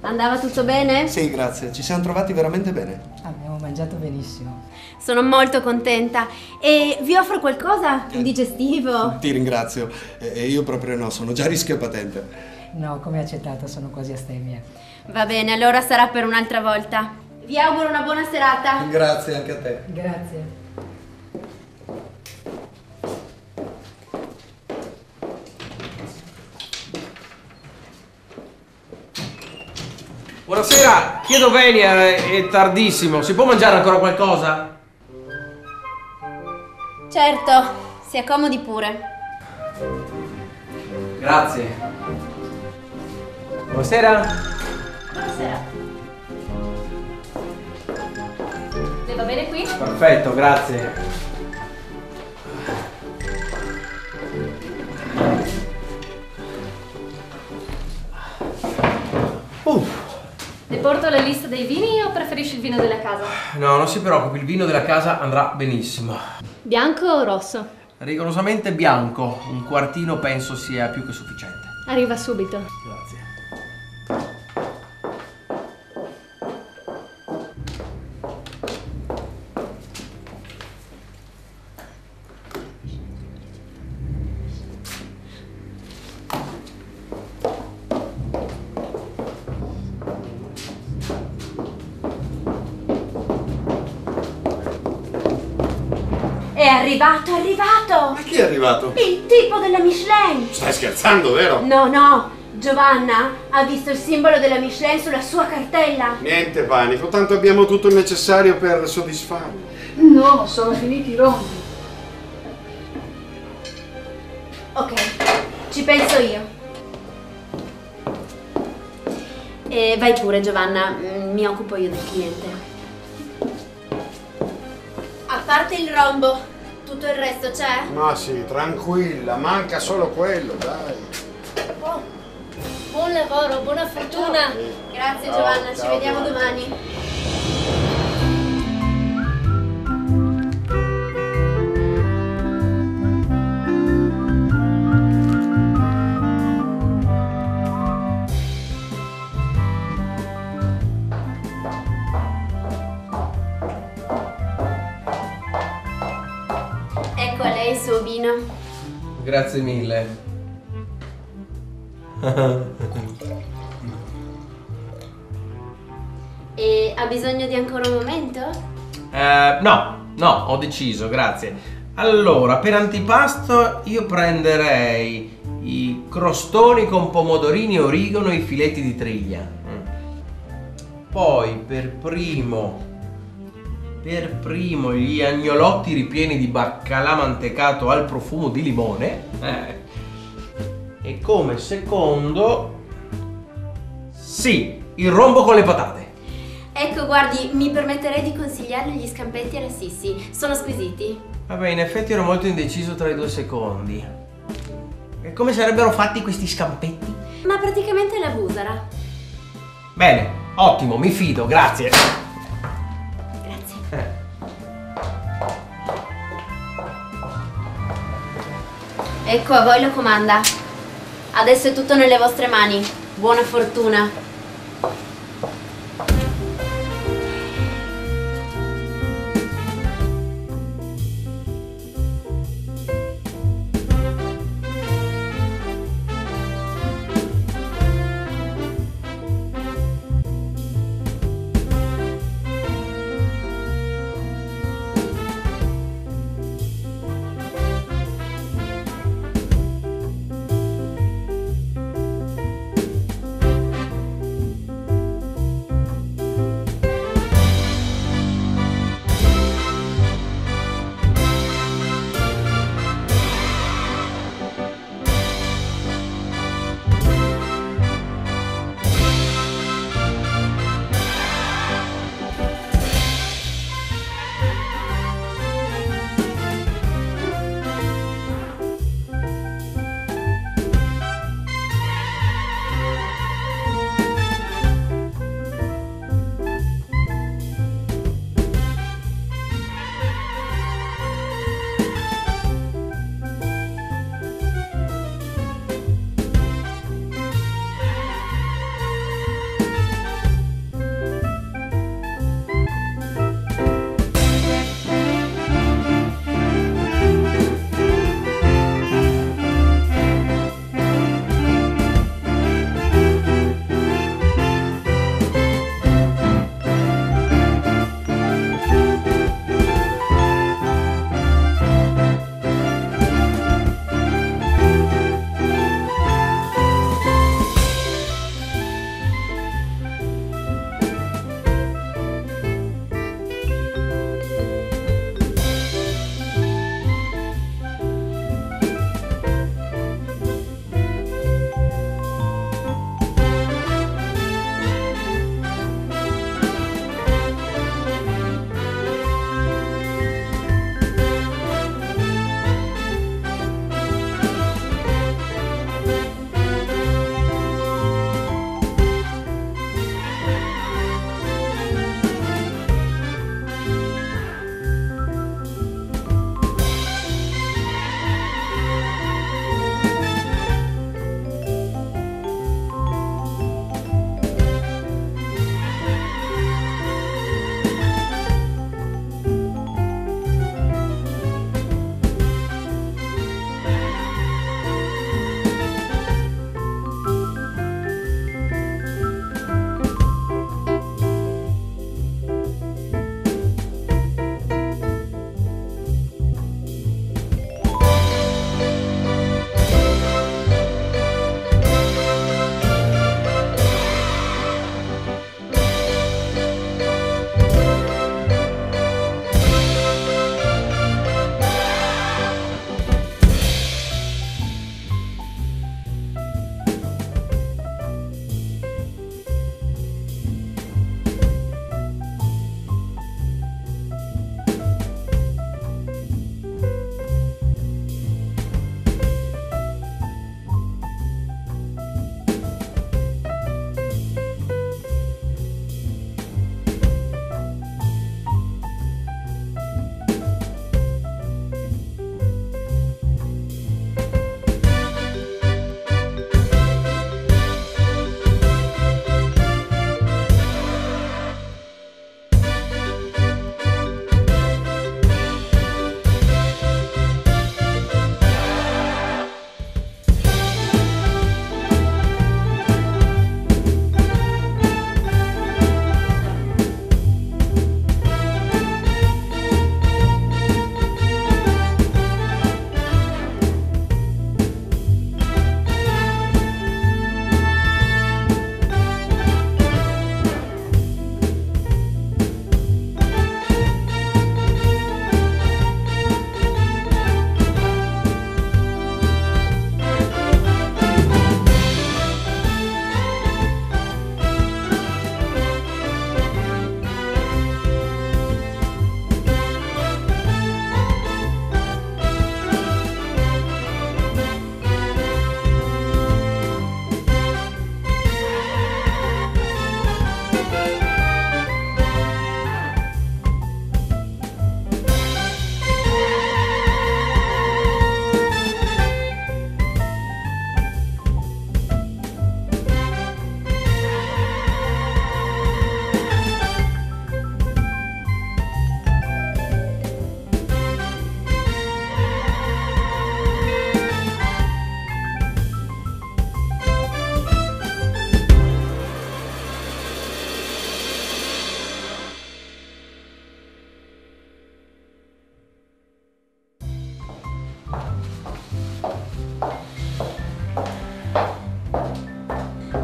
Andava tutto bene? Sì, grazie. Ci siamo trovati veramente bene. Abbiamo mangiato benissimo. Sono molto contenta. E vi offro qualcosa? Un digestivo? Ti ringrazio. Io proprio no, sono già a rischio patente. No, come accettato, sono quasi astemia. Va bene, allora sarà per un'altra volta. Vi auguro una buona serata. Grazie anche a te. Grazie. Buonasera, chiedo venia, è tardissimo. Si può mangiare ancora qualcosa? Certo, si accomodi pure. Grazie. Buonasera. Buonasera. Le va bene qui? Perfetto, grazie. Le porto la lista dei vini o preferisci il vino della casa? No, non si preoccupi, il vino della casa andrà benissimo. Bianco o rosso? Rigorosamente bianco, un quartino penso sia più che sufficiente. Arriva subito. Grazie. È arrivato, è arrivato! Ma chi è arrivato? Il tipo della Michelin! Stai scherzando, vero? No, no, Giovanna ha visto il simbolo della Michelin sulla sua cartella. Niente panico, tanto abbiamo tutto il necessario per soddisfarlo. No, sono finiti i rombi. Ok, ci penso io. E vai pure, Giovanna, mi occupo io del cliente. A parte il rombo, tutto il resto c'è? Ma sì, tranquilla, manca solo quello, dai. Oh, buon lavoro, buona fortuna. Grazie Ciao, Giovanna, ci ciao, vediamo Giovanna. domani. Ecco a lei il suo vino. Grazie mille. E ha bisogno di ancora un momento? No, ho deciso, grazie. Allora, per antipasto io prenderei i crostoni con pomodorini, origano e i filetti di triglia. Poi per primo gli agnolotti ripieni di baccalà mantecato al profumo di limone. E come secondo, sì, il rombo con le patate. Ecco, guardi, mi permetterei di consigliarle gli scampetti alla Sissi. Sono squisiti. Vabbè, in effetti ero molto indeciso tra i due secondi. E come sarebbero fatti questi scampetti? Ma praticamente la busara. Bene, ottimo, mi fido, grazie. Grazie. Ecco, a voi la comanda. Adesso è tutto nelle vostre mani. Buona fortuna.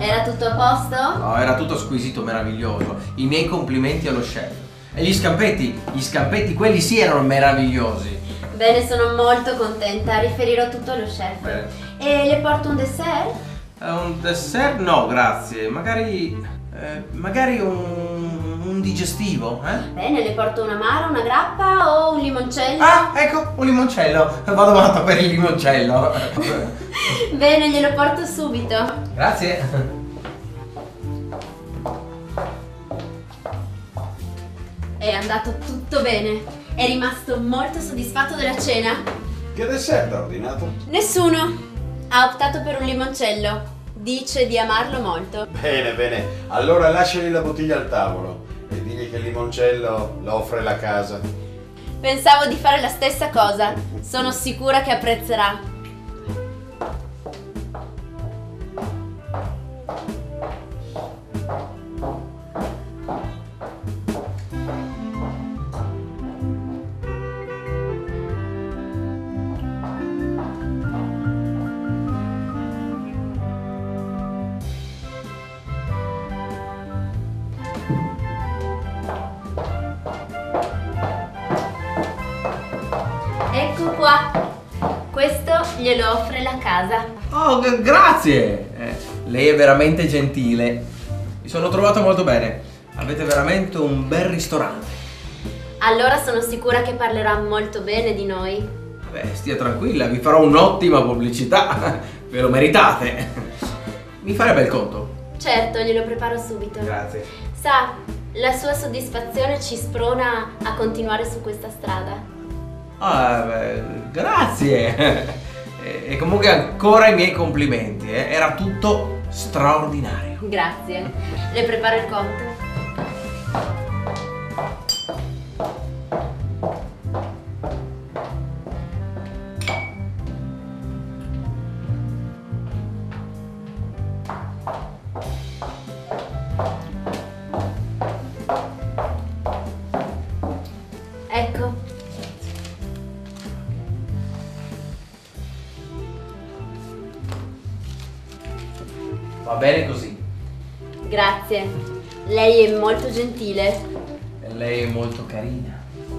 Era tutto a posto? No, era tutto squisito, meraviglioso. I miei complimenti allo chef. E gli scampetti, quelli sì erano meravigliosi. Bene, sono molto contenta, riferirò tutto allo chef. Bene. E le porto un dessert? Un dessert? No, grazie. Magari un digestivo, eh? Bene, le porto un amaro, una grappa o un limoncello? Ah, ecco, un limoncello. Vado matto per il limoncello. Bene, glielo porto subito. Grazie. È andato tutto bene. È rimasto molto soddisfatto della cena. Che dessert ha ordinato? Nessuno. Ha optato per un limoncello. Dice di amarlo molto. Bene, bene. Allora lasciali la bottiglia al tavolo e digli che il limoncello lo offre la casa. Pensavo di fare la stessa cosa. Sono sicura che apprezzerà. Ecco qua. Questo glielo offre la casa. Oh, grazie. Lei è veramente gentile. Mi sono trovato molto bene. Avete veramente un bel ristorante. Allora sono sicura che parlerà molto bene di noi. Beh, stia tranquilla, vi farò un'ottima pubblicità. Ve lo meritate. Mi farebbe il conto? Certo, glielo preparo subito. Grazie. Sa, la sua soddisfazione ci sprona a continuare su questa strada. Ah, beh, grazie. E comunque ancora i miei complimenti. Era tutto straordinario. Grazie. Le preparo il conto. Ecco. Va bene così. Grazie. Lei è molto gentile. E lei è molto carina.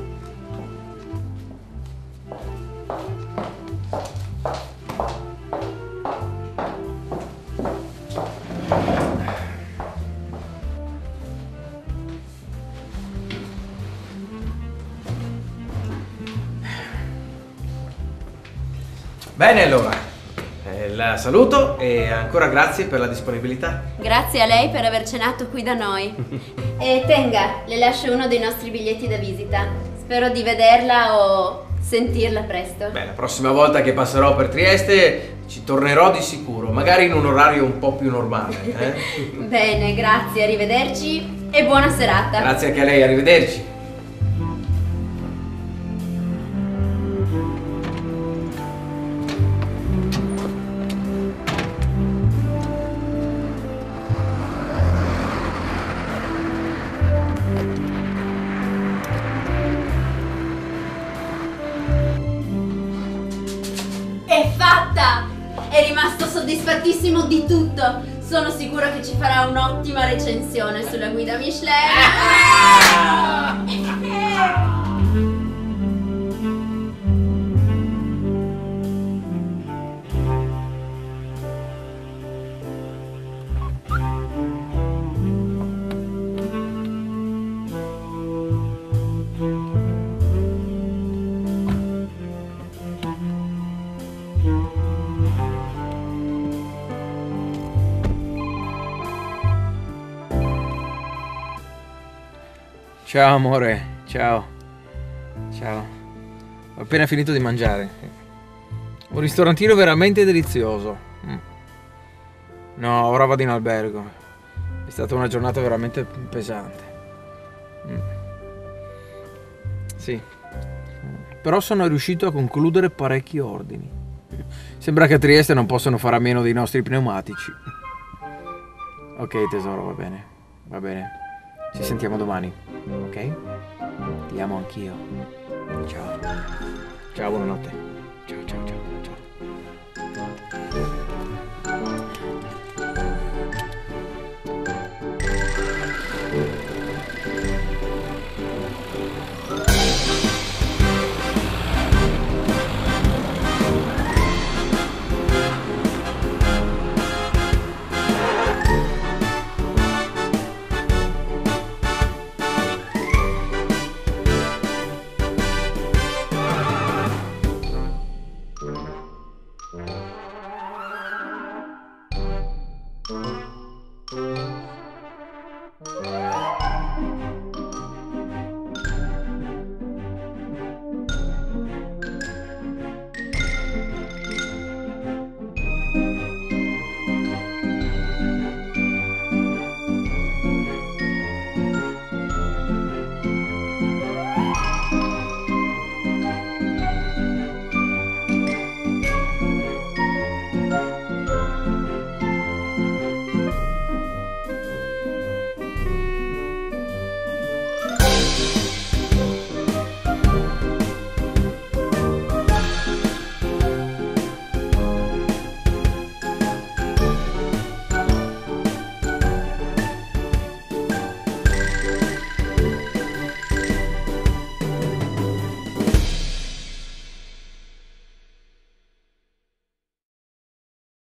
Bene allora, la saluto e ancora grazie per la disponibilità. Grazie a lei per aver cenato qui da noi. E tenga, le lascio uno dei nostri biglietti da visita. Spero di vederla o sentirla presto. Beh, la prossima volta che passerò per Trieste ci tornerò di sicuro, magari in un orario un po' più normale. Bene, grazie, arrivederci e buona serata. Grazie anche a lei, arrivederci. È fatta! È rimasto soddisfattissimo di tutto. Sono sicura che ci farà un'ottima recensione sulla guida Michelin. Ciao amore, ciao. Ciao. Ho appena finito di mangiare. Un ristorantino veramente delizioso. No, ora vado in albergo. È stata una giornata veramente pesante. Sì. Però sono riuscito a concludere parecchi ordini. Sembra che a Trieste non possano fare a meno dei nostri pneumatici. Ok tesoro, va bene. Va bene. Ci sentiamo domani, ok? Ti amo anch'io. Ciao. Ciao, buonanotte. Ciao, ciao, ciao.